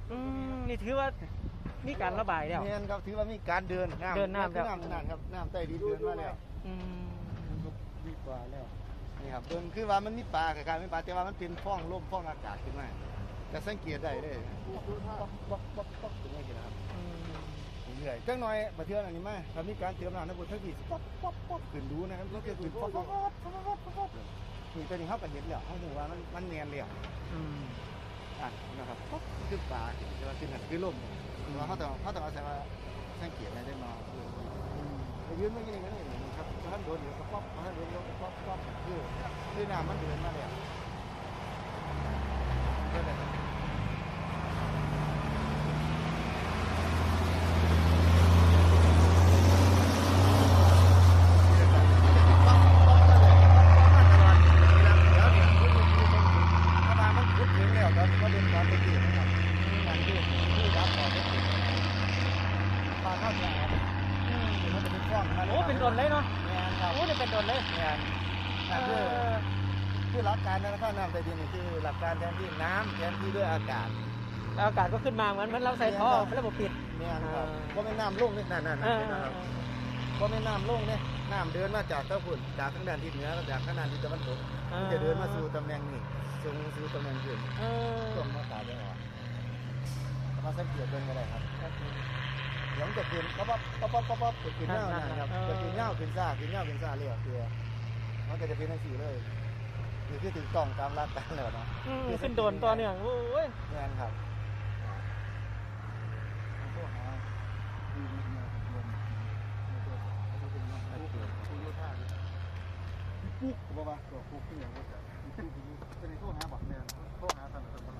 นี่ถือว่ามีการระบายแล้วเนี่ยครับถือว่ามีการเดินน้ำเดินน้ำแล้วน้ำครับน้ำใต้ดินเดินมาแล้วดีกว่าแล้วนี่ครับเดินคือว่ามันมีปลากับการไม่ปลาแต่ว่ามันเป็นฟ้องลมฟ้องอากาศขึ้นมาจะสังเกตได้เลยป๊อกตรงนี้นะครับเรื่อยจังหน่อยประเทศอันนี้มาถ้ามีการเติมน้ำในบนทั้งที่ป๊อกขึ้นดูนะครับก็คือขึ้นป๊อกนี่ตัวนี้เขาก็เห็นแล้วเขาบอกว่ามันเนียนเลยนะครับป๊อกขึ้นปลาจะมาขึ้นคือลมเราเขาต้องเอาใส่มาสังเกตได้มายืนไม่กี่นี่ครับท่านโดนอยู่ก็ป๊อกท่านโดนอยู่ก็ป๊อกคือน้ำมันเดินมาเลยโอ้เป็นโดนเลยเนาะโอ้จะเป็นโดนเลยคือหลักการนะครับน้ำใต้ดินนี่คือหลักการแทนที่น้ำแทนที่ด้วยอากาศแล้วอากาศก็ขึ้นมาเหมือนเราใส่ท่อระบบปิดเนี่ยครับก็ไม่น้ำลงนี่นั่นนะครับก็ไม่น้ำลงเนี่ยน้ำเดินมาจากตะพุ่นจากทางด้านทิศเหนือจากทางด้านทิศตะวันตกจะเดินมาสู่ตำแหน่งนี้สู่ตำแหน่งอื่นช่วงมาตาได้หรอมาสังเกตเป็นอะไรครับหลังจากกินก็ป๊อปกินเน่านะครับกินเน่ากินซ่าเรียกคือมันก็จะเป็นทั้งสี่เลยคือถึงต้องตามหลักการแล้วเนาะขึ้นโดนตัวเนื่องโอ้ยงานครับปุ๊บบอกว่าตัวปุ๊บที่อย่างว่าจะปุ๊บเป็นในโซ่หาบักแมนโซ่หาสัน